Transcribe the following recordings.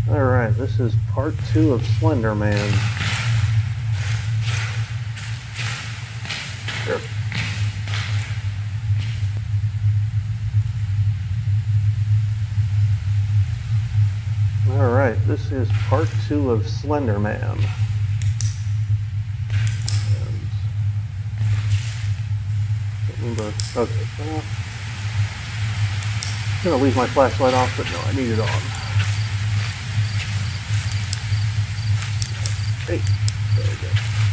Alright, this is part 2 of Slender Man. Here. Alright, this is part 2 of Slender Man. Okay, well, I'm gonna leave my flashlight off, but no, I need it on. Hey, there we go.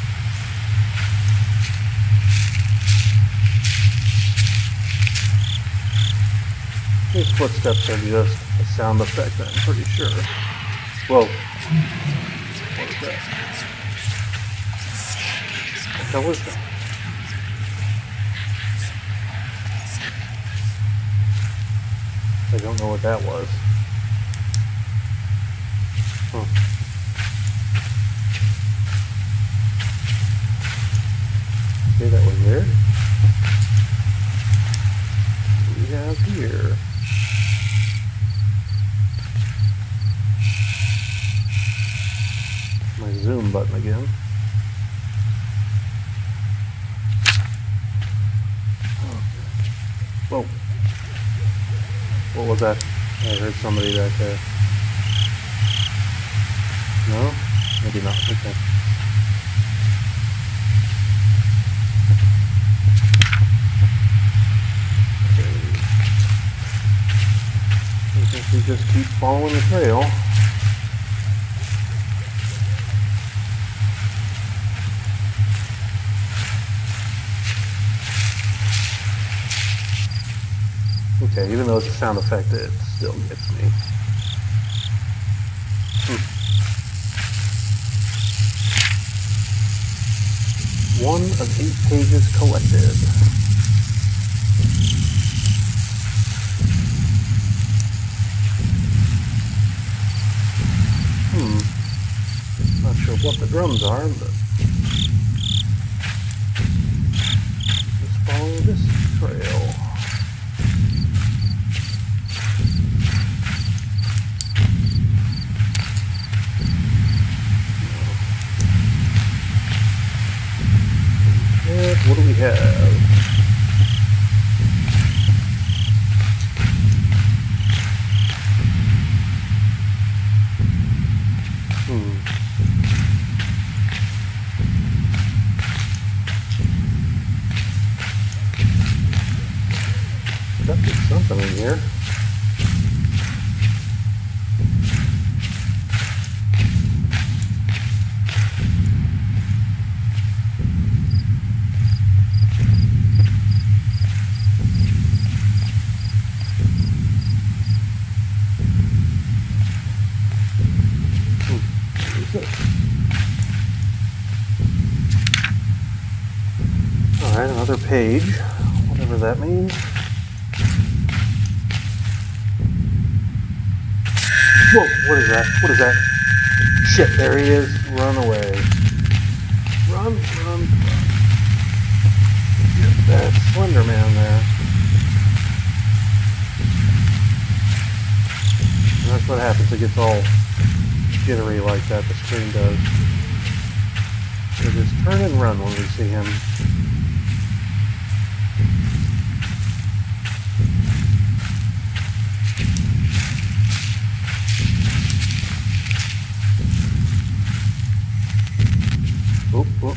These footsteps are just a sound effect, I'm pretty sure. Whoa. What is that? What the hell is that? I don't know what that was. Huh. Okay, that was weird. What do we have here? My zoom button again. Whoa. What was that? I heard somebody back there. No? Maybe not. Okay. I guess we just keep following the trail. Okay, even though it's a sound effect, it still gets me. One of 8 pages collected. Not sure what the drums are, but just follow this trail. What do we have? Got something in here. Alright, another page, whatever that means. Whoa, what is that? What is that? Shit, there he is. Run away. Run, run, run. Get that Slender Man there. And that's what happens. It gets all jittery like that, the screen does. So just turn and run when we see him. Oop, oop.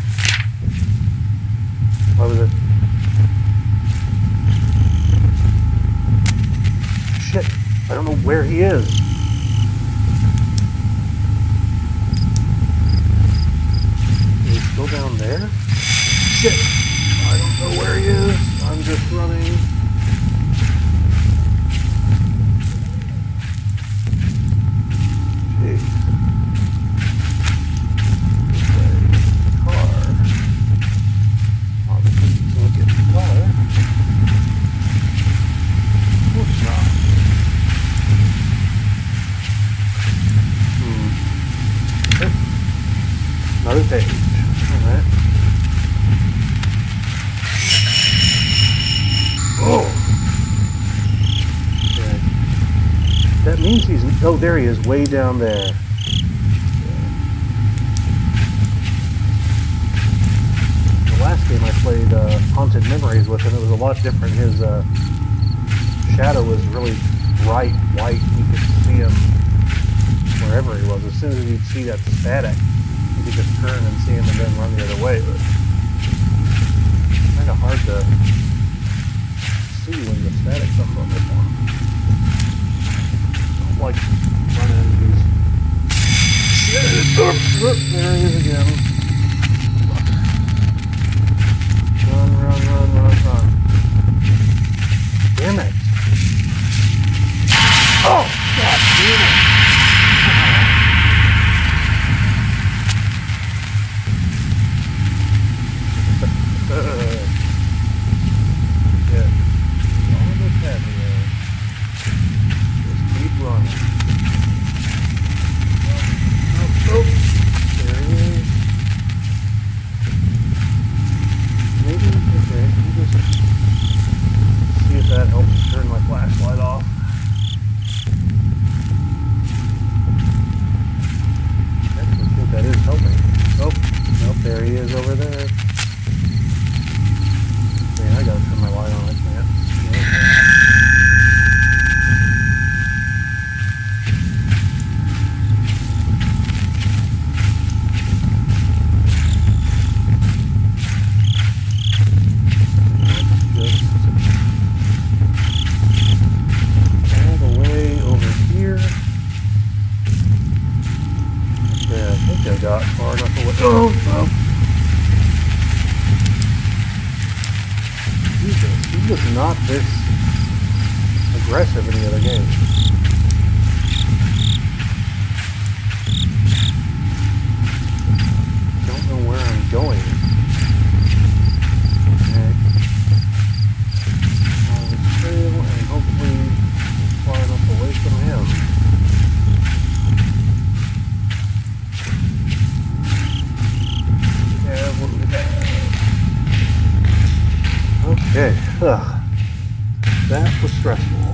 What was it? Shit, I don't know where he is. Is he still down there? Shit, I don't know where he is. I'm just running. Jeez. Another page. Alright. Oh! Okay. That means thinks he's... Oh, there he is, way down there. The last game I played Haunted Memories with him, it was a lot different. His shadow was really bright white. You could see him wherever he was. As soon as you'd see that static, you could just turn and see him and then run the other way. But it's kind of hard to see when the static comes on this one. I don't like running into these. There he is again. Run, run, run, run, run. Damn it. Oh, God damn it. Yeah. Almost had me there. Just keep running. Oh, there he is. Maybe, okay, just see if that helps turn my flashlight off. I think that is helping. Oh, nope, there he is over there. Man, I gotta turn my light on, I can't. All the way over here. Okay, I think I got far enough away. Oh, oh. Jesus, he was not this aggressive in the other game. Don't know where I'm going. Okay. Follow the trail and hopefully far enough away from him. Yeah, what do we have? Okay, that was stressful.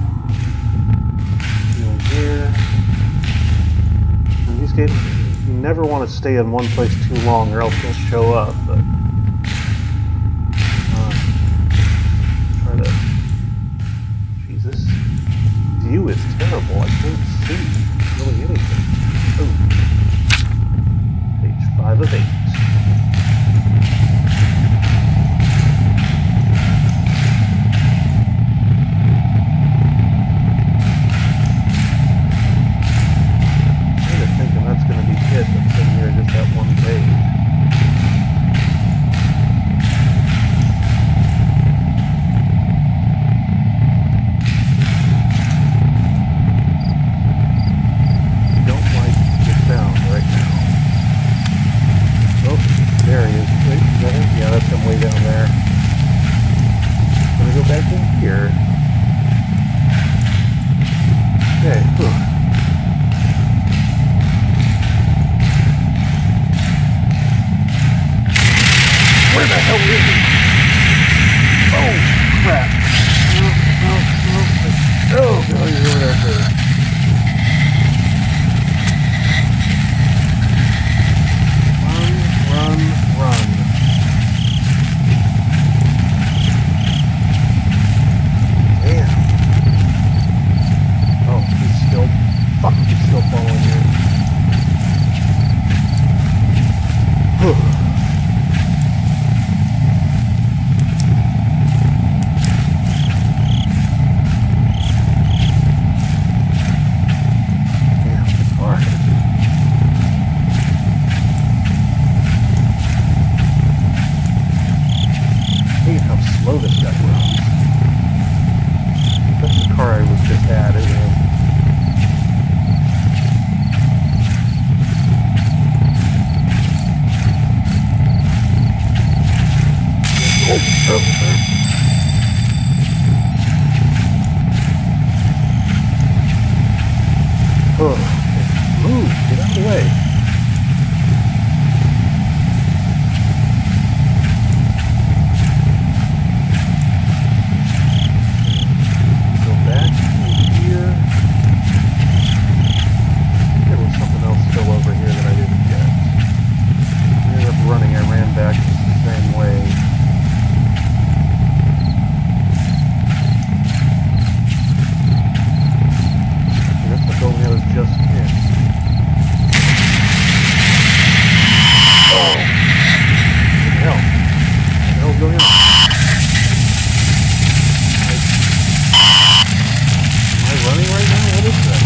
Here. In these games, you never want to stay in one place too long or else they'll show up, but try to... Jeez, this view is terrible. I can't see really anything. Oh. Page 5 of 8. That's in here, just that one page. Don't like the sound right now. Oh, there he is. Wait, is that him? Yeah, that's him way down there. Gonna go back in here. Okay, where the hell is he? Oh, crap. Oh, God, you're over there too. Run, run, run. Damn. Oh, he's still following you. Slow this guy runs. That's the car I was just at, isn't it? Oh, move, get out of the way. Yeah. Oh! What the hell? What the hell's going on? Am I running right now? What is that?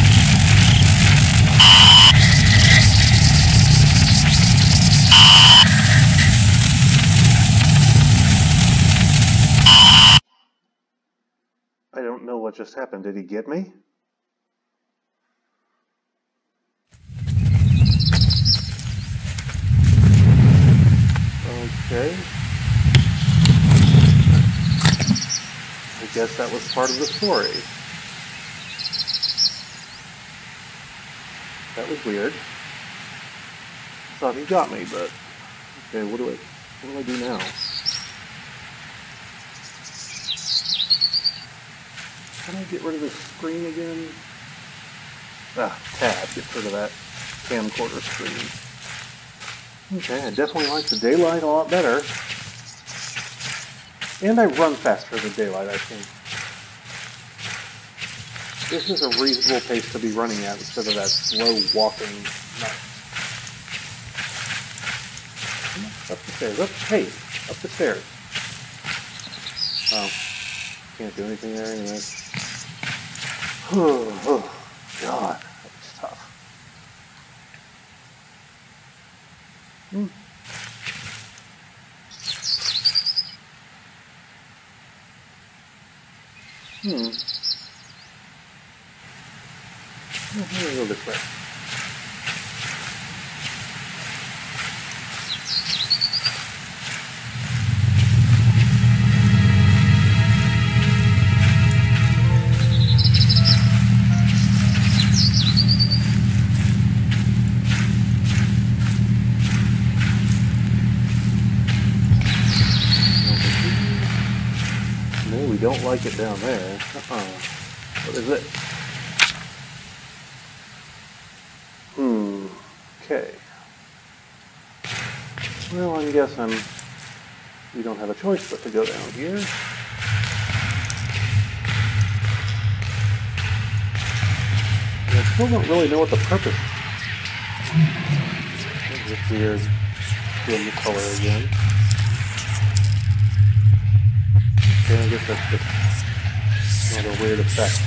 I don't know what just happened. Did he get me? Okay. I guess that was part of the story. That was weird. Thought he got me, but okay. What do I do now? How do I get rid of the screen again? Ah, tab. Get rid of that camcorder screen. Okay, I definitely like the daylight a lot better. And I run faster in the daylight, I think. This is a reasonable pace to be running at instead of that slow walking night. Up the stairs. Up the stairs. Oh, can't do anything there anyway. Oh, God, that was tough. Hmm. I'm gonna go this way. No, we don't like it down there. What is it? Okay. Well, I'm guessing we don't have a choice but to go down here. I still don't really know what the purpose is. This weird dim color again. Okay, I guess that's just another weird effect.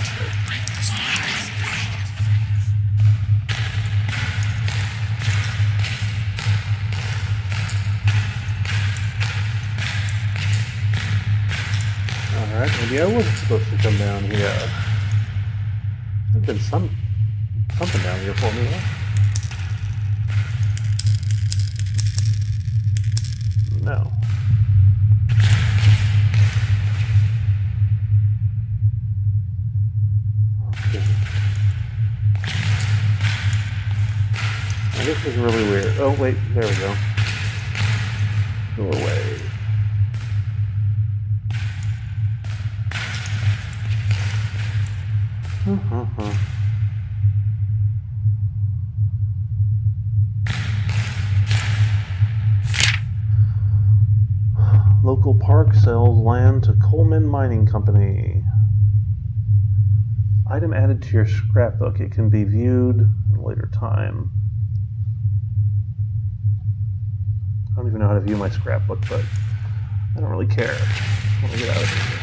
Alright, maybe I wasn't supposed to come down here. There's been something down here for me, huh? No. Okay. Now this is really weird. Oh wait, there we go. Go away. Local park sells land to Coleman Mining Company. Item added to your scrapbook. It can be viewed at a later time. I don't even know how to view my scrapbook, but I don't really care. I want to get out of here.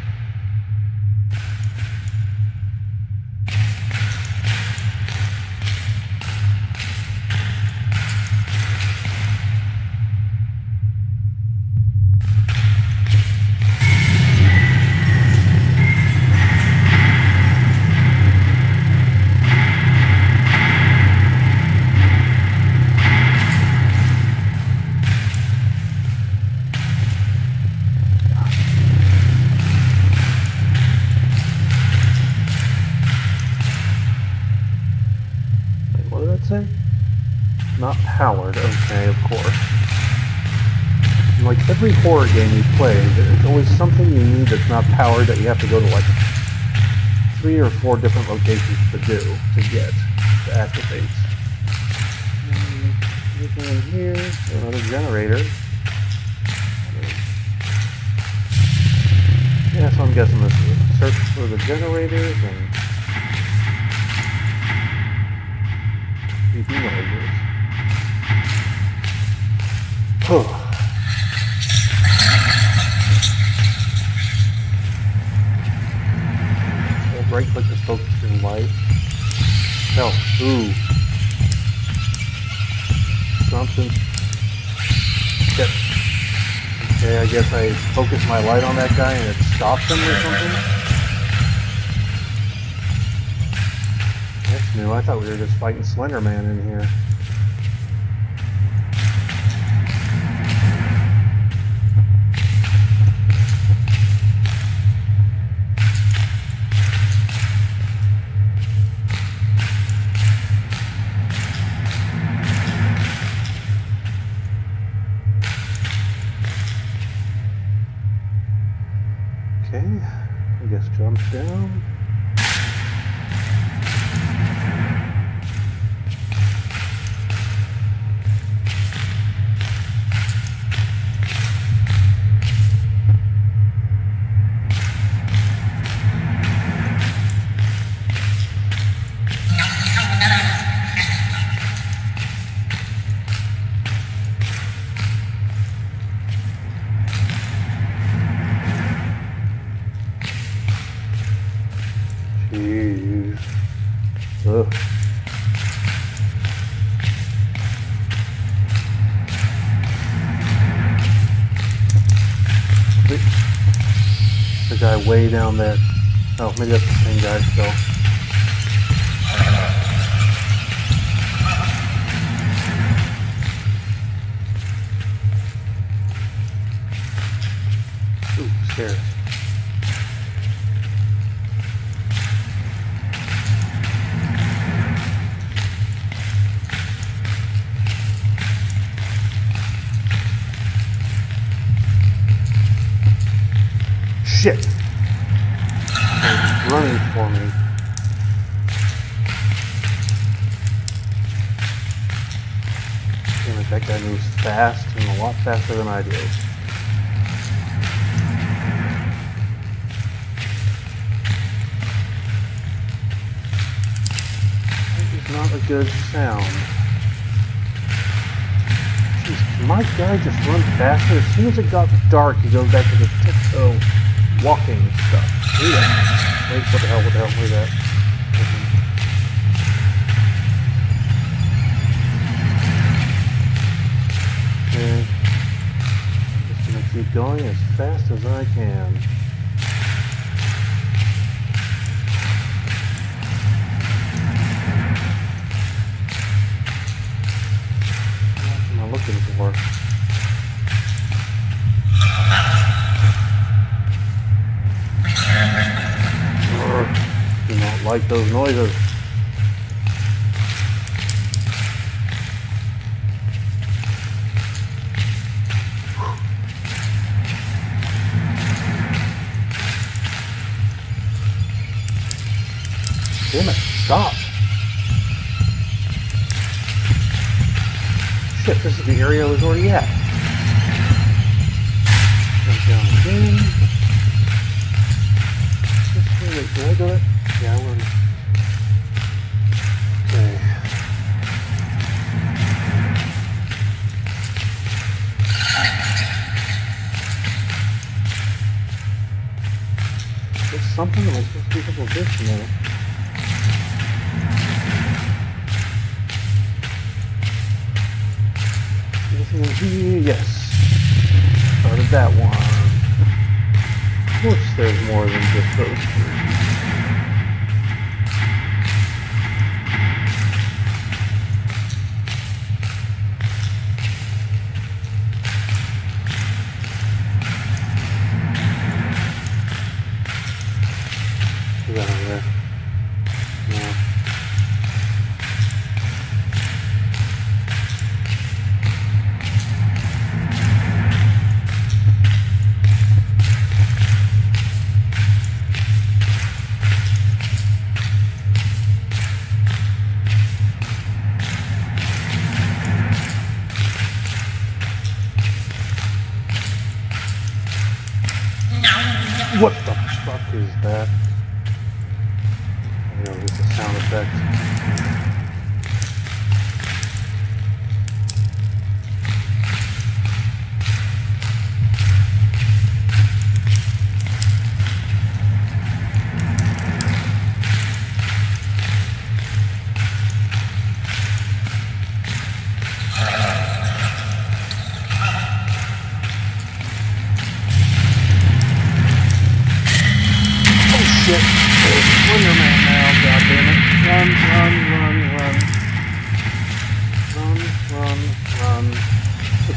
Say? Not powered, okay, of course. Like every horror game you play, there's always something you need that's not powered that you have to go to like 3 or 4 different locations to do, to activate. Anything in here? Another generator. Yeah, so I'm guessing this is a search for the generators and creepy noises. Oh. Right click to focus your light. Hell, ooh. Something. Shit. Okay, I guess I focused my light on that guy and it stopped him or something. That's new. I thought we were just fighting Slender Man in here. Okay, I guess jump down. Jeez. Ugh. The guy way down there. Oh, maybe that's the same guy still. Ooh, stairs. Shit! He's running for me. Damn it, that guy moves fast and a lot faster than I do. That is not a good sound. Jeez, my guy just runs faster. As soon as it got dark, he goes back to the tiptoe walking stuff. Wait, what the hell, what the hell, where's that? Okay. Just gonna keep going as fast as I can. What am I looking for? Do not like those noises. Damn it, stop. Shit, this is the area I was already at. Jump down again. Wait, did I go there? Yeah, I went. Okay. There's something that I'm supposed to pick up with this now. Anything in here? Yes. Started that one. Of course there's more than just those three. Is that over there? No. What the fuck is that? I gotta get the sound effect.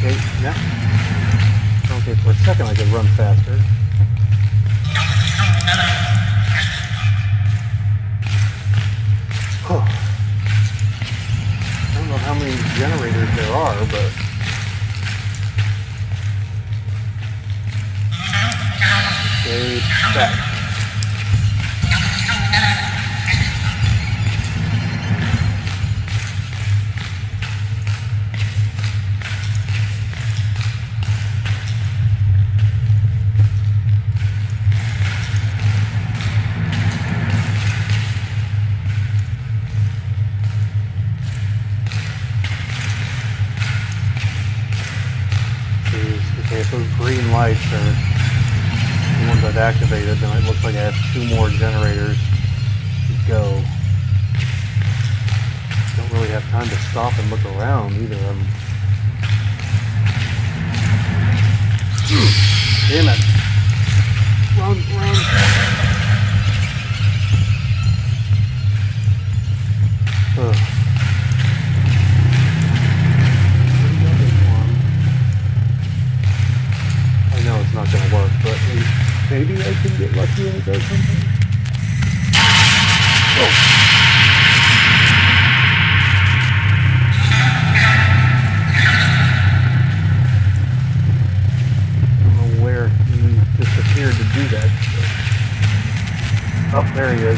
Okay, now. Okay, for a second I could run faster. I don't know how many generators there are, but... Okay, back. Okay, if those green lights are the ones I've activated, then it looks like I have 2 more generators to go. Don't really have time to stop and look around either. Damn it! Run, run! Ugh. It's not going to work, but maybe I can get lucky and it does something. Oh. I don't know where he disappeared to do that. Oh, there he is.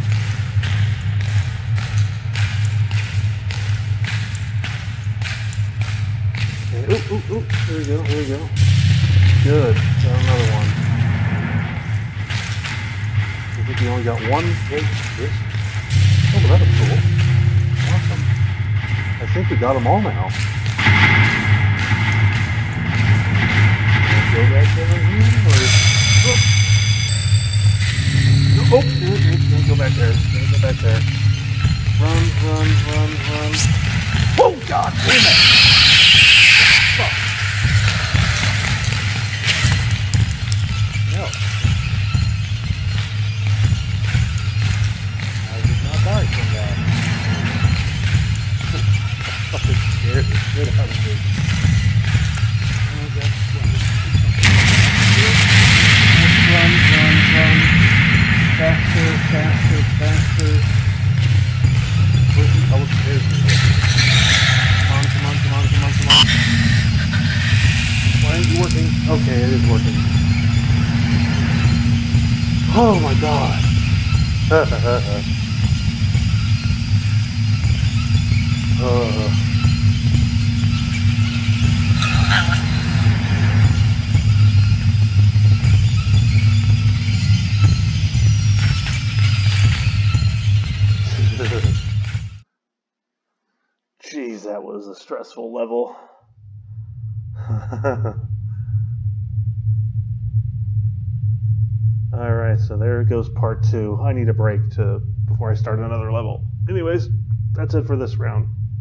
Okay. Ooh, ooh, ooh. There we go, there we go. Good. Got another one. I think we only got one. Wait, this? Oh, well, that was cool. Awesome. I think we got them all now. Go back over here, or... Oh, go back there. Go back there. Run, run, run, run. Whoa, God, wait a minute. Fuck. No. I did not die from that. Fucking scared the shit out of me. Oh, that's funny. Run, run, run. Faster, faster, faster. Oh, there's the shit. Come on, come on, come on, come on, come on. Why ain't you working? Okay, it is working. Oh my God. Jeez, that was a stressful level. Alright, so there goes part 2. I need a break before I start another level. Anyways, that's it for this round.